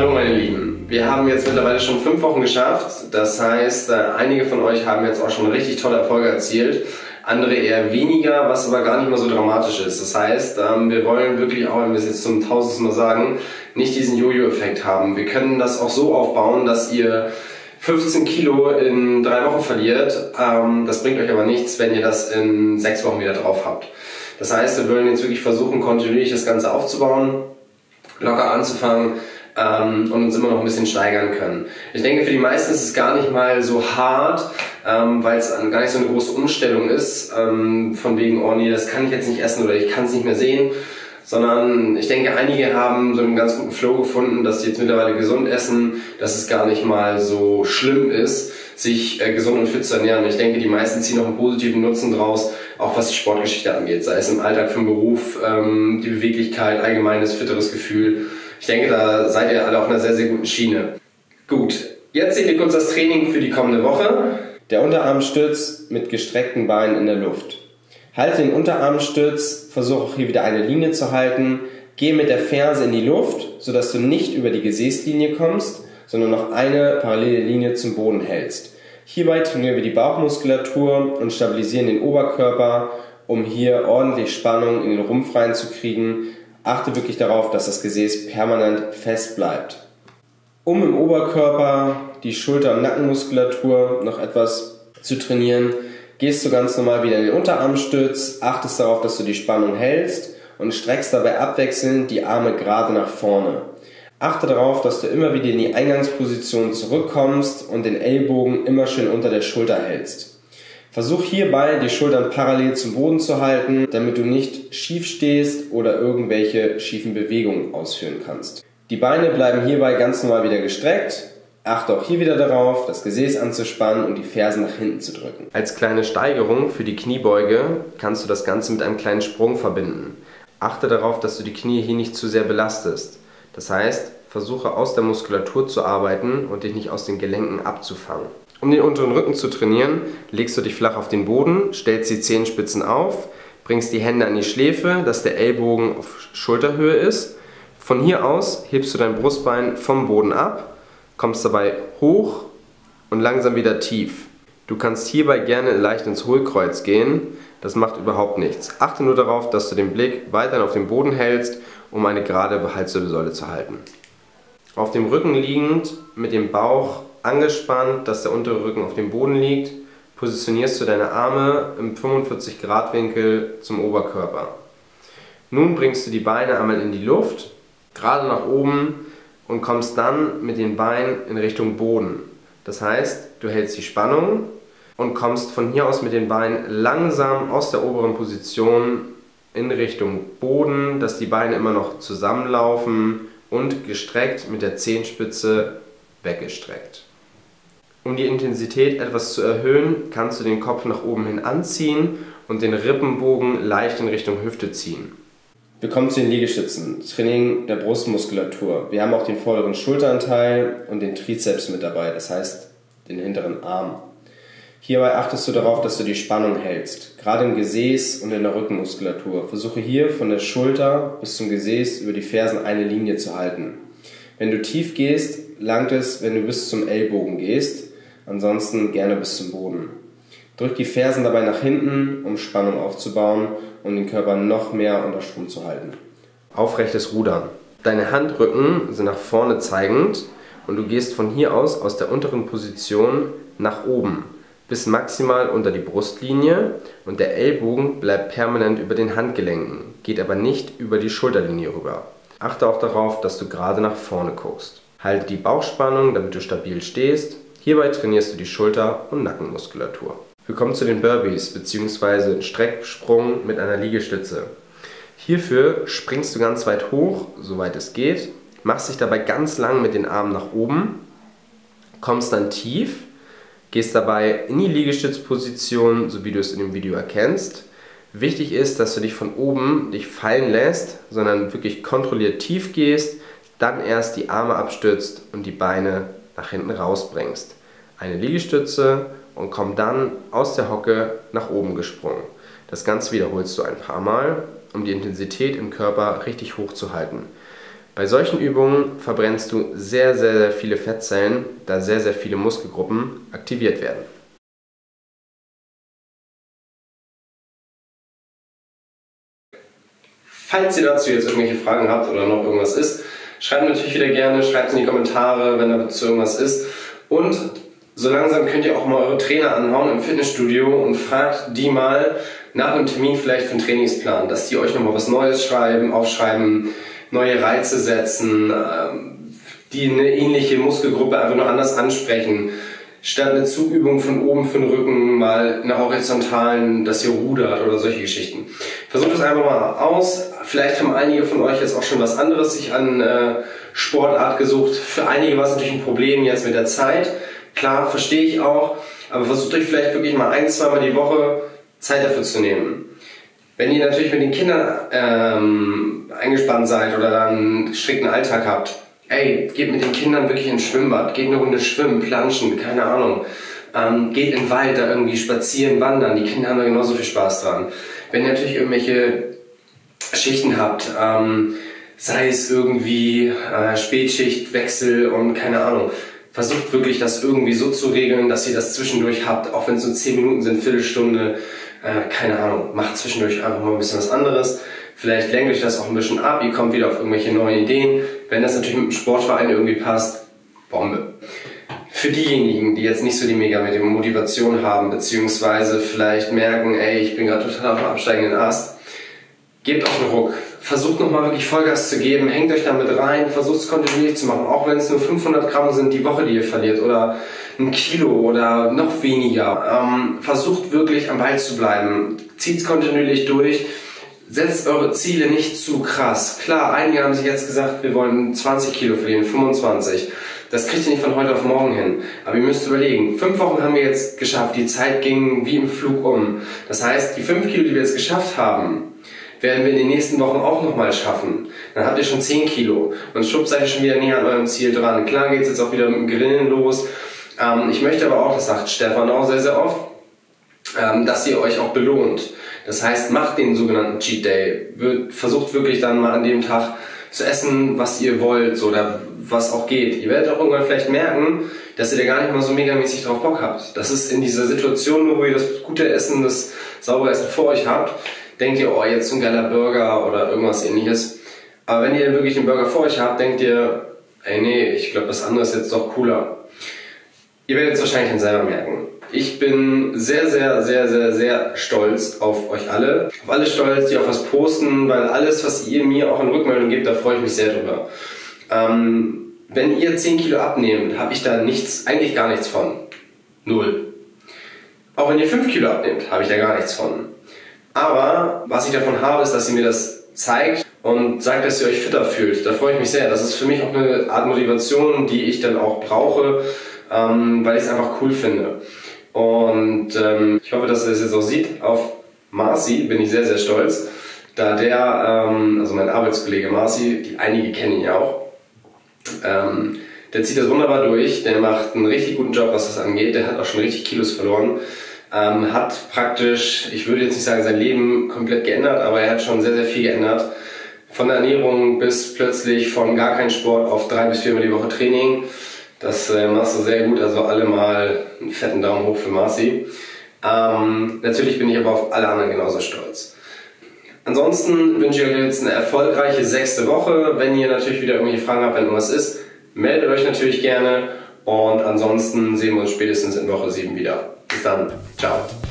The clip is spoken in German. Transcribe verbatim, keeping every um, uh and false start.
Hallo meine Lieben, wir haben jetzt mittlerweile schon fünf Wochen geschafft, das heißt, äh, einige von euch haben jetzt auch schon richtig tolle Erfolge erzielt, andere eher weniger, was aber gar nicht mehr so dramatisch ist. Das heißt, ähm, wir wollen wirklich auch, wenn wir es jetzt zum tausendsten Mal sagen, nicht diesen Jojo-Effekt haben. Wir können das auch so aufbauen, dass ihr fünfzehn Kilo in drei Wochen verliert, ähm, das bringt euch aber nichts, wenn ihr das in sechs Wochen wieder drauf habt. Das heißt, wir wollen jetzt wirklich versuchen, kontinuierlich das Ganze aufzubauen, locker anzufangen, Ähm, und uns immer noch ein bisschen steigern können. Ich denke, für die meisten ist es gar nicht mal so hart, ähm, weil es gar nicht so eine große Umstellung ist, ähm, von wegen, oh nee, das kann ich jetzt nicht essen oder ich kann es nicht mehr sehen, sondern ich denke, einige haben so einen ganz guten Flow gefunden, dass sie jetzt mittlerweile gesund essen, dass es gar nicht mal so schlimm ist, sich äh, gesund und fit zu ernähren. Und ich denke, die meisten ziehen auch einen positiven Nutzen draus, auch was die Sportgeschichte angeht, sei es im Alltag für den Beruf, ähm, die Beweglichkeit, allgemeines, fitteres Gefühl. Ich denke, da seid ihr alle auf einer sehr, sehr guten Schiene. Gut, jetzt seht ihr kurz das Training für die kommende Woche. Der Unterarmstütz mit gestreckten Beinen in der Luft. Halte den Unterarmstütz, versuche auch hier wieder eine Linie zu halten. Gehe mit der Ferse in die Luft, sodass du nicht über die Gesäßlinie kommst, sondern noch eine parallele Linie zum Boden hältst. Hierbei trainieren wir die Bauchmuskulatur und stabilisieren den Oberkörper, um hier ordentlich Spannung in den Rumpf reinzukriegen. Achte wirklich darauf, dass das Gesäß permanent fest bleibt. Um im Oberkörper die Schulter- und Nackenmuskulatur noch etwas zu trainieren, gehst du ganz normal wieder in den Unterarmstütz, achtest darauf, dass du die Spannung hältst und streckst dabei abwechselnd die Arme gerade nach vorne. Achte darauf, dass du immer wieder in die Eingangsposition zurückkommst und den Ellbogen immer schön unter der Schulter hältst. Versuch hierbei, die Schultern parallel zum Boden zu halten, damit du nicht schief stehst oder irgendwelche schiefen Bewegungen ausführen kannst. Die Beine bleiben hierbei ganz normal wieder gestreckt. Achte auch hier wieder darauf, das Gesäß anzuspannen und die Fersen nach hinten zu drücken. Als kleine Steigerung für die Kniebeuge kannst du das Ganze mit einem kleinen Sprung verbinden. Achte darauf, dass du die Knie hier nicht zu sehr belastest. Das heißt, versuche aus der Muskulatur zu arbeiten und dich nicht aus den Gelenken abzufangen. Um den unteren Rücken zu trainieren, legst du dich flach auf den Boden, stellst die Zehenspitzen auf, bringst die Hände an die Schläfe, dass der Ellbogen auf Schulterhöhe ist. Von hier aus hebst du dein Brustbein vom Boden ab, kommst dabei hoch und langsam wieder tief. Du kannst hierbei gerne leicht ins Hohlkreuz gehen, das macht überhaupt nichts. Achte nur darauf, dass du den Blick weiterhin auf den Boden hältst, um eine gerade Halswirbelsäule zu halten. Auf dem Rücken liegend, mit dem Bauch angespannt, dass der untere Rücken auf dem Boden liegt, positionierst du deine Arme im fünfundvierzig Grad Winkel zum Oberkörper. Nun bringst du die Beine einmal in die Luft, gerade nach oben und kommst dann mit den Beinen in Richtung Boden. Das heißt, du hältst die Spannung und kommst von hier aus mit den Beinen langsam aus der oberen Position in Richtung Boden, dass die Beine immer noch zusammenlaufen und gestreckt mit der Zehenspitze weggestreckt. Um die Intensität etwas zu erhöhen, kannst du den Kopf nach oben hin anziehen und den Rippenbogen leicht in Richtung Hüfte ziehen. Wir kommen zu den Liegestützen, Training der Brustmuskulatur. Wir haben auch den vorderen Schulteranteil und den Trizeps mit dabei, das heißt den hinteren Arm. Hierbei achtest du darauf, dass du die Spannung hältst, gerade im Gesäß und in der Rückenmuskulatur. Versuche hier von der Schulter bis zum Gesäß über die Fersen eine Linie zu halten. Wenn du tief gehst, langt es, wenn du bis zum Ellbogen gehst, ansonsten gerne bis zum Boden. Drück die Fersen dabei nach hinten, um Spannung aufzubauen und den Körper noch mehr unter Strom zu halten. Aufrechtes Rudern. Deine Handrücken sind nach vorne zeigend und du gehst von hier aus, aus der unteren Position, nach oben, bis maximal unter die Brustlinie und der Ellbogen bleibt permanent über den Handgelenken, geht aber nicht über die Schulterlinie rüber. Achte auch darauf, dass du gerade nach vorne guckst. Halte die Bauchspannung, damit du stabil stehst. Hierbei trainierst du die Schulter- und Nackenmuskulatur. Wir kommen zu den Burpees bzw. Strecksprung mit einer Liegestütze. Hierfür springst du ganz weit hoch, soweit es geht, machst dich dabei ganz lang mit den Armen nach oben, kommst dann tief, gehst dabei in die Liegestützposition, so wie du es in dem Video erkennst. Wichtig ist, dass du dich von oben nicht fallen lässt, sondern wirklich kontrolliert tief gehst, dann erst die Arme abstützt und die Beine nach hinten rausbringst. Eine Liegestütze und komm dann aus der Hocke nach oben gesprungen. Das Ganze wiederholst du ein paar Mal, um die Intensität im Körper richtig hoch zu halten. Bei solchen Übungen verbrennst du sehr, sehr, sehr viele Fettzellen, da sehr, sehr viele Muskelgruppen aktiviert werden. Falls ihr dazu jetzt irgendwelche Fragen habt oder noch irgendwas ist, schreibt natürlich wieder gerne, schreibt es in die Kommentare, wenn dazu irgendwas ist. Und so langsam könnt ihr auch mal eure Trainer anhauen im Fitnessstudio und fragt die mal nach einem Termin vielleicht für einen Trainingsplan, dass die euch nochmal was Neues schreiben, aufschreiben, neue Reize setzen, die eine ähnliche Muskelgruppe einfach nur anders ansprechen. Statt eine Zugübung von oben für den Rücken mal eine horizontalen, dass ihr rudert oder solche Geschichten. Versucht es einfach mal aus. Vielleicht haben einige von euch jetzt auch schon was anderes sich an äh, Sportart gesucht. Für einige war es natürlich ein Problem jetzt mit der Zeit. Klar, verstehe ich auch. Aber versucht euch vielleicht wirklich mal ein, zweimal die Woche Zeit dafür zu nehmen. Wenn ihr natürlich mit den Kindern ähm, eingespannt seid oder dann einen strikten Alltag habt, ey, geht mit den Kindern wirklich ins Schwimmbad, geht eine Runde schwimmen, planschen, keine Ahnung. Ähm, geht in den Wald, da irgendwie spazieren, wandern. Die Kinder haben da genauso viel Spaß dran. Wenn ihr natürlich irgendwelche Schichten habt, ähm, sei es irgendwie äh, Spätschicht, Wechsel und keine Ahnung, versucht wirklich das irgendwie so zu regeln, dass ihr das zwischendurch habt, auch wenn es nur zehn Minuten sind, Viertelstunde, äh, keine Ahnung, macht zwischendurch einfach mal ein bisschen was anderes. Vielleicht lenkt euch das auch ein bisschen ab, ihr kommt wieder auf irgendwelche neuen Ideen. Wenn das natürlich mit dem Sportverein irgendwie passt, Bombe. Für diejenigen, die jetzt nicht so die mega Motivation haben, beziehungsweise vielleicht merken, ey, ich bin gerade total auf dem absteigenden Ast, gebt auch einen Ruck. Versucht nochmal wirklich Vollgas zu geben, hängt euch damit rein, versucht es kontinuierlich zu machen, auch wenn es nur fünfhundert Gramm sind die Woche, die ihr verliert, oder ein Kilo oder noch weniger. Ähm, versucht wirklich am Ball zu bleiben, zieht es kontinuierlich durch. Setzt eure Ziele nicht zu krass. Klar, einige haben sich jetzt gesagt, wir wollen zwanzig Kilo verlieren, fünfundzwanzig. Das kriegt ihr nicht von heute auf morgen hin. Aber ihr müsst überlegen, fünf Wochen haben wir jetzt geschafft, die Zeit ging wie im Flug um. Das heißt, die fünf Kilo, die wir jetzt geschafft haben, werden wir in den nächsten Wochen auch nochmal schaffen. Dann habt ihr schon zehn Kilo und schwupp seid ihr schon wieder näher an eurem Ziel dran. Klar geht es jetzt auch wieder mit dem Grillen los. Ähm, ich möchte aber auch, das sagt Stefan auch sehr, sehr oft, ähm, dass ihr euch auch belohnt. Das heißt, macht den sogenannten Cheat Day. Versucht wirklich dann mal an dem Tag zu essen, was ihr wollt so, oder was auch geht. Ihr werdet auch irgendwann vielleicht merken, dass ihr da gar nicht mal so megamäßig drauf Bock habt. Das ist in dieser Situation, wo ihr das gute Essen, das saubere Essen vor euch habt, denkt ihr, oh, jetzt so ein geiler Burger oder irgendwas ähnliches. Aber wenn ihr dann wirklich den Burger vor euch habt, denkt ihr, ey nee, ich glaube, das andere ist jetzt doch cooler. Ihr werdet es wahrscheinlich dann selber merken. Ich bin sehr, sehr, sehr, sehr, sehr stolz auf euch alle. Auf alle stolz, die auf was posten, weil alles, was ihr mir auch in Rückmeldung gebt, da freue ich mich sehr drüber. Ähm, wenn ihr zehn Kilo abnehmt, habe ich da nichts, eigentlich gar nichts von. Null. Auch wenn ihr fünf Kilo abnehmt, habe ich da gar nichts von. Aber was ich davon habe, ist, dass ihr mir das zeigt und sagt, dass ihr euch fitter fühlt. Da freue ich mich sehr. Das ist für mich auch eine Art Motivation, die ich dann auch brauche, ähm, weil ich es einfach cool finde. Und ähm, ich hoffe, dass ihr das jetzt auch sieht. Auf Marci bin ich sehr, sehr stolz, da der, ähm, also mein Arbeitskollege Marci, die einige kennen ihn ja auch, ähm, der zieht das wunderbar durch, der macht einen richtig guten Job, was das angeht, der hat auch schon richtig Kilos verloren, ähm, hat praktisch, ich würde jetzt nicht sagen sein Leben komplett geändert, aber er hat schon sehr, sehr viel geändert. Von der Ernährung bis plötzlich von gar kein Sport auf drei bis viermal die Woche Training. Das äh, machst du sehr gut, also alle mal einen fetten Daumen hoch für Marci. Ähm, natürlich bin ich aber auf alle anderen genauso stolz. Ansonsten wünsche ich euch jetzt eine erfolgreiche sechste Woche. Wenn ihr natürlich wieder irgendwelche Fragen habt, wenn irgendwas ist, meldet euch natürlich gerne. Und ansonsten sehen wir uns spätestens in Woche sieben wieder. Bis dann. Ciao.